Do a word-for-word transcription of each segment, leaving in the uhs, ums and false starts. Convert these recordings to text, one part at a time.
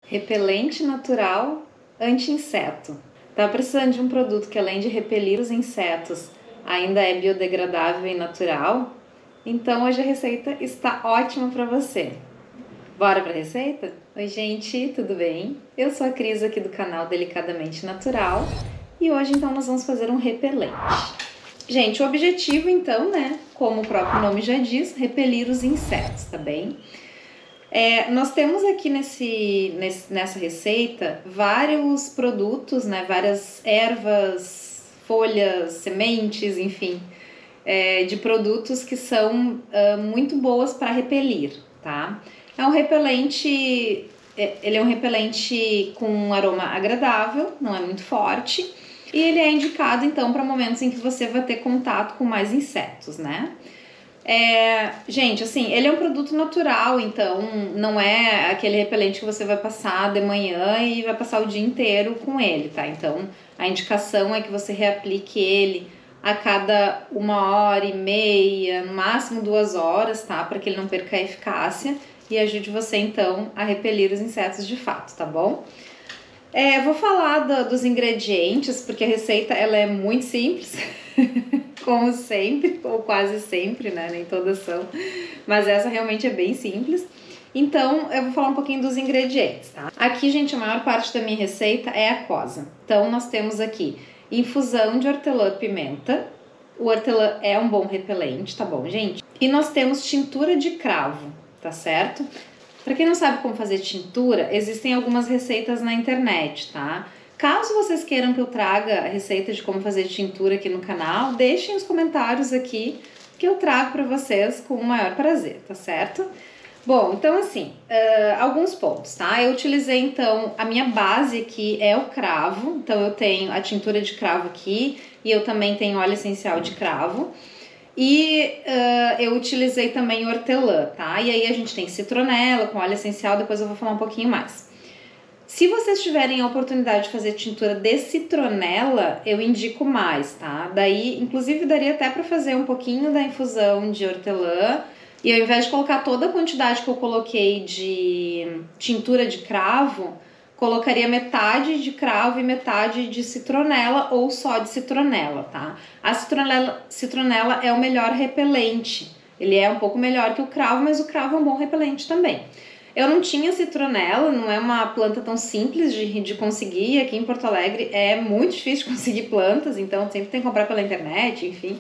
Repelente natural anti-inseto. Tá precisando de um produto que, além de repelir os insetos, ainda é biodegradável e natural? Então hoje a receita está ótima para você. Bora para a receita? Oi gente, tudo bem? Eu sou a Cris aqui do canal Delicadamente Natural e hoje então nós vamos fazer um repelente. Gente, o objetivo então, né, como o próprio nome já diz, repelir os insetos, tá bem? É, nós temos aqui nesse, nesse, nessa receita vários produtos, né, várias ervas, folhas, sementes, enfim, é, de produtos que são uh, muito boas para repelir, tá? É um repelente, ele é um repelente com um aroma agradável, não é muito forte, e ele é indicado então para momentos em que você vai ter contato com mais insetos, né? É, gente, assim, ele é um produto natural, então não é aquele repelente que você vai passar de manhã e vai passar o dia inteiro com ele, tá? Então a indicação é que você reaplique ele a cada uma hora e meia, no máximo duas horas, tá? Para que ele não perca a eficácia e ajude você então a repelir os insetos de fato, tá bom? É, vou falar do, dos ingredientes, porque a receita ela é muito simples, como sempre, ou quase sempre, né? Nem todas são, mas essa realmente é bem simples. Então, eu vou falar um pouquinho dos ingredientes, tá? Aqui, gente, a maior parte da minha receita é aquosa. Então, nós temos aqui infusão de hortelã-pimenta. O hortelã é um bom repelente, tá bom, gente? E nós temos tintura de cravo, tá certo? Para quem não sabe como fazer tintura, existem algumas receitas na internet, tá? Caso vocês queiram que eu traga a receita de como fazer tintura aqui no canal, deixem os comentários aqui que eu trago para vocês com o maior prazer, tá certo? Bom, então assim, uh, alguns pontos, tá? Eu utilizei então, a minha base aqui é o cravo, então eu tenho a tintura de cravo aqui e eu também tenho óleo essencial de cravo. E uh, eu utilizei também hortelã, tá? E aí a gente tem citronela com óleo essencial, depois eu vou falar um pouquinho mais. Se vocês tiverem a oportunidade de fazer tintura de citronela, eu indico mais, tá? Daí, inclusive, daria até para fazer um pouquinho da infusão de hortelã. E ao invés de colocar toda a quantidade que eu coloquei de tintura de cravo, colocaria metade de cravo e metade de citronela ou só de citronela, tá? A citronela, citronela é o melhor repelente. Ele é um pouco melhor que o cravo, mas o cravo é um bom repelente também. Eu não tinha citronela, não é uma planta tão simples de, de conseguir. Aqui em Porto Alegre é muito difícil de conseguir plantas, então sempre tem que comprar pela internet, enfim.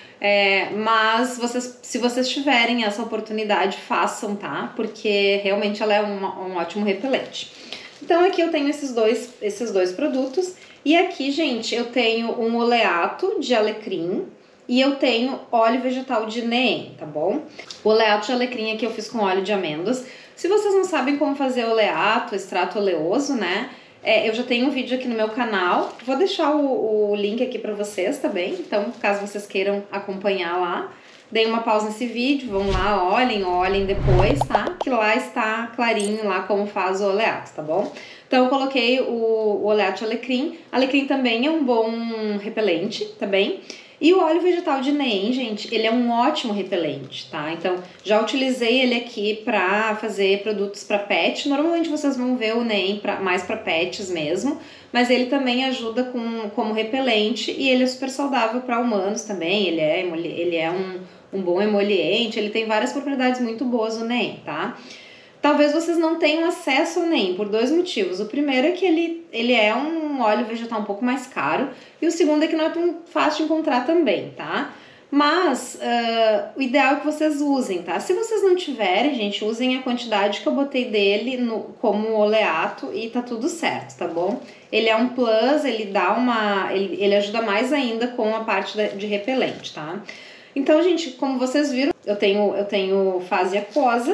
É, mas vocês, se vocês tiverem essa oportunidade, façam, tá? Porque realmente ela é uma, um ótimo repelente. Então aqui eu tenho esses dois, esses dois produtos e aqui, gente, eu tenho um oleato de alecrim e eu tenho óleo vegetal de neem, tá bom? O oleato de alecrim aqui eu fiz com óleo de amêndoas. Se vocês não sabem como fazer oleato, extrato oleoso, né? É, eu já tenho um vídeo aqui no meu canal, vou deixar o, o link aqui pra vocês, tá bem? Então, caso vocês queiram acompanhar lá, deem uma pausa nesse vídeo, vão lá, olhem, olhem depois, tá? Que lá está clarinho lá como faz o oleato, tá bom? Então eu coloquei o, o oleato de alecrim. Alecrim também é um bom repelente, tá bem? E o óleo vegetal de neem, gente, ele é um ótimo repelente, tá? Então já utilizei ele aqui pra fazer produtos pra pet. Normalmente vocês vão ver o neem pra, mais pra pets mesmo, mas ele também ajuda com, como repelente e ele é super saudável para humanos também. Ele é, ele é um um bom emoliente, ele tem várias propriedades muito boas o neem, tá? Talvez vocês não tenham acesso ao neem por dois motivos. O primeiro é que ele, ele é um óleo vegetal um pouco mais caro e o segundo é que não é tão fácil de encontrar também, tá? Mas uh, o ideal é que vocês usem, tá? Se vocês não tiverem, gente, usem a quantidade que eu botei dele no, como oleato e tá tudo certo, tá bom? Ele é um plus, ele dá uma... ele, ele ajuda mais ainda com a parte da, de repelente, tá? Então, gente, como vocês viram, eu tenho, eu tenho fase aquosa,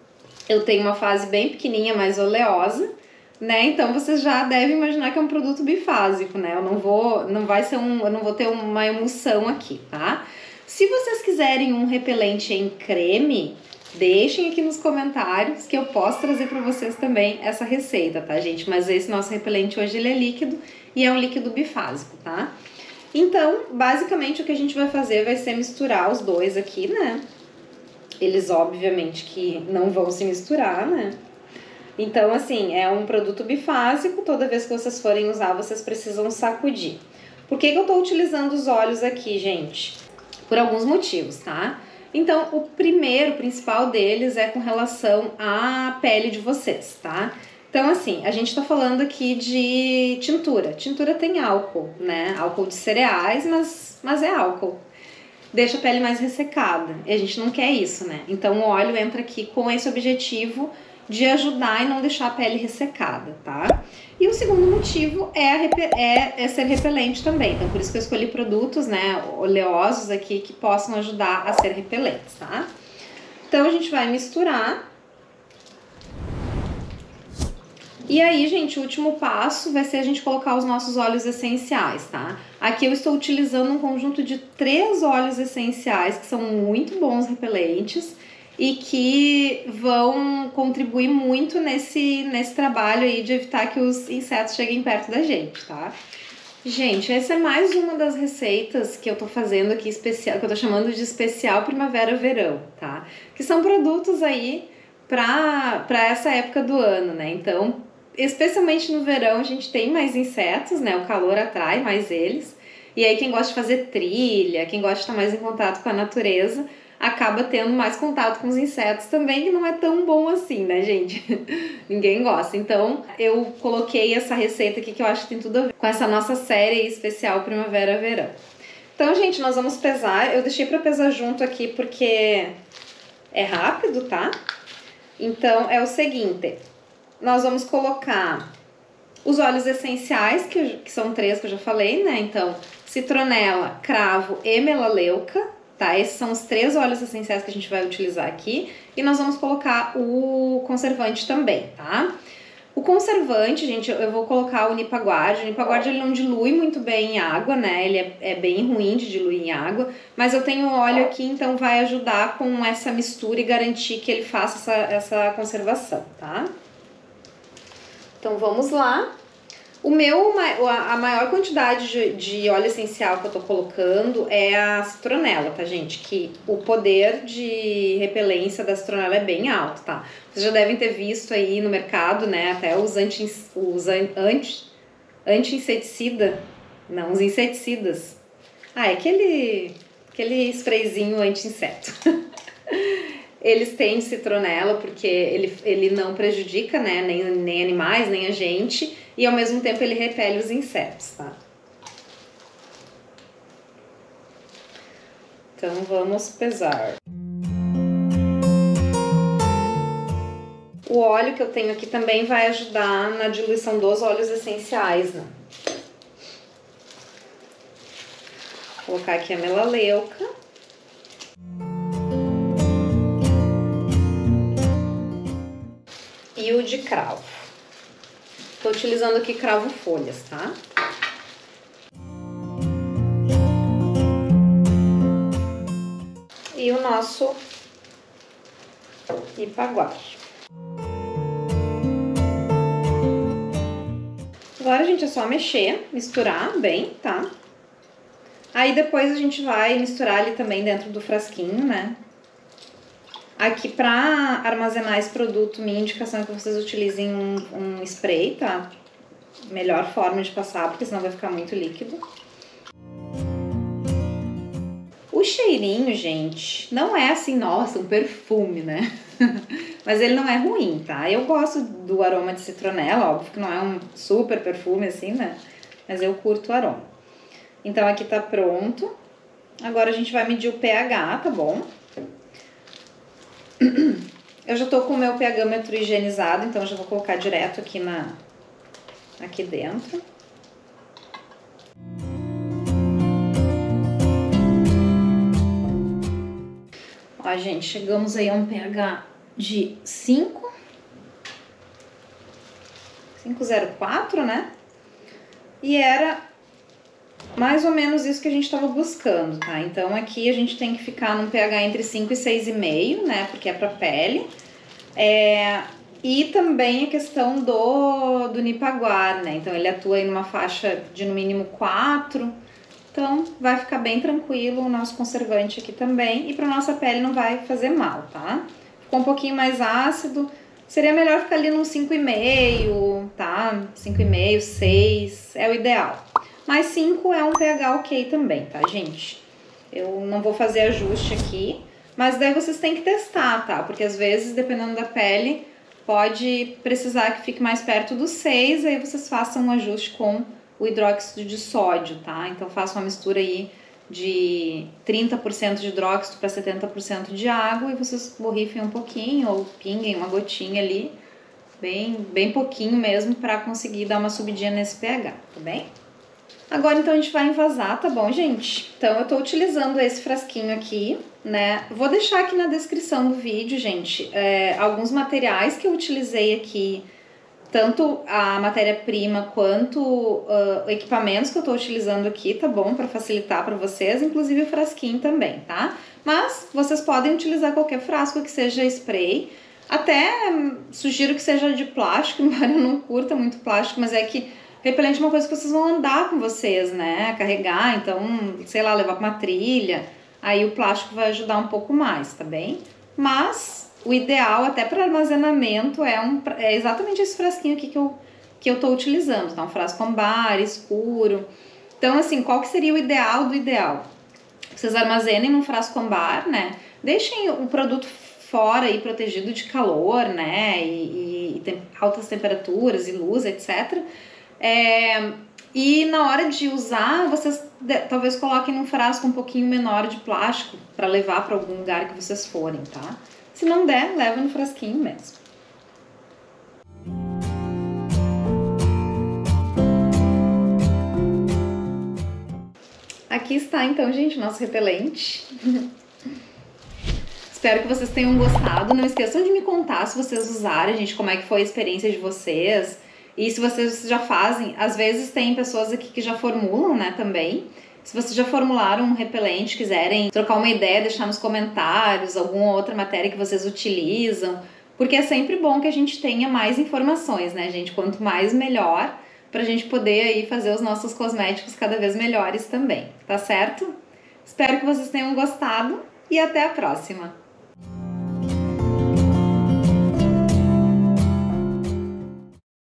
eu tenho uma fase bem pequenininha, mais oleosa, né? Então, vocês já devem imaginar que é um produto bifásico, né? Eu não vou, não vai ser um, eu não vou ter uma emulsão aqui, tá? Se vocês quiserem um repelente em creme, deixem aqui nos comentários que eu posso trazer para vocês também essa receita, tá, gente? Mas esse nosso repelente hoje ele é líquido e é um líquido bifásico, tá? Então, basicamente o que a gente vai fazer vai ser misturar os dois aqui, né? Eles obviamente que não vão se misturar, né? Então, assim, é um produto bifásico, toda vez que vocês forem usar, vocês precisam sacudir. Por que que eu tô utilizando os óleos aqui, gente? Por alguns motivos, tá? Então, o primeiro, o principal deles é com relação à pele de vocês, tá? Então, assim, a gente tá falando aqui de tintura. Tintura tem álcool, né? Álcool de cereais, mas, mas é álcool. Deixa a pele mais ressecada. E a gente não quer isso, né? Então, o óleo entra aqui com esse objetivo de ajudar e não deixar a pele ressecada, tá? E o segundo motivo é, a, é, é ser repelente também. Então, por isso que eu escolhi produtos, né, oleosos aqui que possam ajudar a ser repelentes, tá? Então, a gente vai misturar. E aí, gente, o último passo vai ser a gente colocar os nossos óleos essenciais, tá? Aqui eu estou utilizando um conjunto de três óleos essenciais que são muito bons repelentes e que vão contribuir muito nesse, nesse trabalho aí de evitar que os insetos cheguem perto da gente, tá? Gente, essa é mais uma das receitas que eu tô fazendo aqui especial, que eu tô chamando de especial primavera-verão, tá? Que são produtos aí pra, pra essa época do ano, né? Então, especialmente no verão, a gente tem mais insetos, né? O calor atrai mais eles. E aí quem gosta de fazer trilha, quem gosta de estar mais em contato com a natureza, acaba tendo mais contato com os insetos também, que não é tão bom assim, né, gente? Ninguém gosta. Então, eu coloquei essa receita aqui que eu acho que tem tudo a ver com essa nossa série especial Primavera-Verão. Então, gente, nós vamos pesar. Eu deixei pra pesar junto aqui porque é rápido, tá? Então, é o seguinte. Nós vamos colocar os óleos essenciais, que, eu, que são três que eu já falei, né? Então, citronela, cravo e melaleuca. Tá, esses são os três óleos essenciais que a gente vai utilizar aqui. E nós vamos colocar o conservante também, tá? O conservante, gente, eu vou colocar o Nipaguard. O Nipaguard, ele não dilui muito bem em água, né? Ele é, é bem ruim de diluir em água. Mas eu tenho óleo aqui, então vai ajudar com essa mistura e garantir que ele faça essa, essa conservação, tá? Então, vamos lá. O meu, a maior quantidade de, de óleo essencial que eu tô colocando é a citronela, tá, gente? Que o poder de repelência da citronela é bem alto, tá? Vocês já devem ter visto aí no mercado, né? Até os anti, os anti, anti-inseticida, não, os inseticidas. Ah, é aquele, aquele sprayzinho anti-inseto. Eles têm citronela porque ele, ele não prejudica, né, nem, nem animais, nem a gente, e ao mesmo tempo ele repele os insetos, tá? Então vamos pesar. O óleo que eu tenho aqui também vai ajudar na diluição dos óleos essenciais, né? Vou colocar aqui a melaleuca. E o de cravo. Tô utilizando aqui cravo folhas, tá? E o nosso Nipaguard. Agora, gente, é só mexer, misturar bem, tá? Aí depois a gente vai misturar ali também dentro do frasquinho, né? Aqui, para armazenar esse produto, minha indicação é que vocês utilizem um, um spray, tá? Melhor forma de passar, porque senão vai ficar muito líquido. O cheirinho, gente, não é assim, nossa, um perfume, né? Mas ele não é ruim, tá? Eu gosto do aroma de citronela, óbvio que não é um super perfume assim, né? Mas eu curto o aroma. Então, aqui tá pronto. Agora a gente vai medir o pH, tá bom? Eu já tô com o meu pHmetro higienizado, então eu já vou colocar direto aqui, na, aqui dentro. Ó, gente, chegamos aí a um pH de cinco. cinco zero quatro, né? E era mais ou menos isso que a gente tava buscando, tá? Então aqui a gente tem que ficar num pH entre cinco e seis vírgula cinco, né? Porque é pra pele. É... E também a questão do, do Nipaguard, né? Então ele atua em uma faixa de no mínimo quatro. Então vai ficar bem tranquilo o nosso conservante aqui também. E pra nossa pele não vai fazer mal, tá? Ficou um pouquinho mais ácido, seria melhor ficar ali num cinco vírgula cinco, tá? cinco vírgula cinco, seis é o ideal. Mas cinco é um pH ok também, tá, gente? Eu não vou fazer ajuste aqui, mas daí vocês têm que testar, tá? Porque às vezes, dependendo da pele, pode precisar que fique mais perto do seis, aí vocês façam um ajuste com o hidróxido de sódio, tá? Então façam uma mistura aí de trinta por cento de hidróxido para setenta por cento de água e vocês borrifem um pouquinho ou pinguem uma gotinha ali, bem, bem pouquinho mesmo, para conseguir dar uma subidinha nesse pH, tá bem? Agora então a gente vai envasar, tá bom, gente? Então eu tô utilizando esse frasquinho aqui, né? Vou deixar aqui na descrição do vídeo, gente, é, alguns materiais que eu utilizei aqui, tanto a matéria-prima quanto uh, equipamentos que eu tô utilizando aqui, tá bom? Para facilitar para vocês, inclusive o frasquinho também, tá? Mas vocês podem utilizar qualquer frasco que seja spray, até hum, sugiro que seja de plástico, embora eu não curta muito plástico, mas é que repelente é uma coisa que vocês vão andar com vocês, né? Carregar, então, sei lá, levar para uma trilha. Aí o plástico vai ajudar um pouco mais, tá bem? Mas o ideal, até para armazenamento, é, um, é exatamente esse frasquinho aqui que eu, que eu tô utilizando, tá? Um frasco ambar, escuro. Então, assim, qual que seria o ideal do ideal? Vocês armazenem num frasco ambar, né? Deixem o produto fora aí, protegido de calor, né? E, e tem altas temperaturas e luz, etcétera. É, e na hora de usar, vocês de, talvez coloquem num frasco um pouquinho menor de plástico para levar para algum lugar que vocês forem, tá? Se não der, leva no frasquinho mesmo. Aqui está então, gente, o nosso repelente. Espero que vocês tenham gostado. Não esqueçam de me contar se vocês usarem, gente, como é que foi a experiência de vocês. E se vocês já fazem, às vezes tem pessoas aqui que já formulam, né, também. Se vocês já formularam um repelente, quiserem trocar uma ideia, deixar nos comentários alguma outra matéria que vocês utilizam, porque é sempre bom que a gente tenha mais informações, né, gente? Quanto mais, melhor, pra gente poder aí fazer os nossos cosméticos cada vez melhores também, tá certo? Espero que vocês tenham gostado e até a próxima!